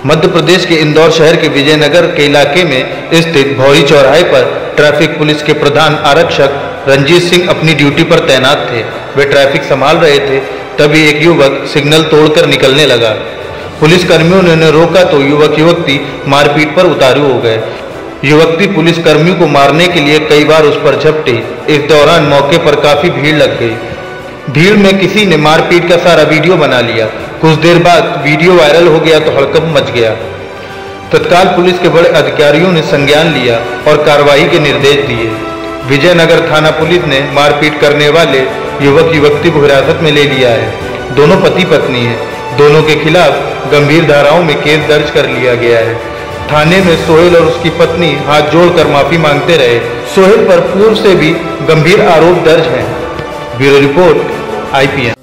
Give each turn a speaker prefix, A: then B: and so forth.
A: मध्य प्रदेश के इंदौर शहर के विजयनगर के इलाके में स्थित भौरी चौराहे पर ट्रैफिक पुलिस के प्रधान आरक्षक रंजीत सिंह अपनी ड्यूटी पर तैनात थे। वे ट्रैफिक संभाल रहे थे, तभी एक युवक सिग्नल तोड़कर निकलने लगा। पुलिस कर्मियों ने उन्हें रोका तो युवक युवती मारपीट पर उतारू हो गए। युवती पुलिस कर्मियों को मारने के लिए कई बार उस पर झपटी। इस दौरान मौके पर काफी भीड़ लग गई। भीड़ में किसी ने मारपीट का सारा वीडियो बना लिया। कुछ देर बाद वीडियो वायरल हो गया तो हड़कंप मच गया। तत्काल पुलिस के बड़े अधिकारियों ने संज्ञान लिया और कार्रवाई के निर्देश दिए। विजयनगर थाना पुलिस ने मारपीट करने वाले युवक युवती को हिरासत में ले लिया है। दोनों पति पत्नी हैं। दोनों के खिलाफ गंभीर धाराओं में केस दर्ज कर लिया गया है। थाने में सोहेल और उसकी पत्नी हाथ जोड़कर माफी मांगते रहे। सोहेल पर पूर्व से भी गंभीर आरोप दर्ज हैं। Bureau report IPN।